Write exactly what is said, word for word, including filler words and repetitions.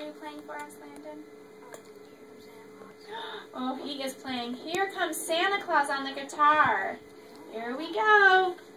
you playing for us, Landon? Oh, he is playing Here Comes Santa Claus on the guitar. Here we go.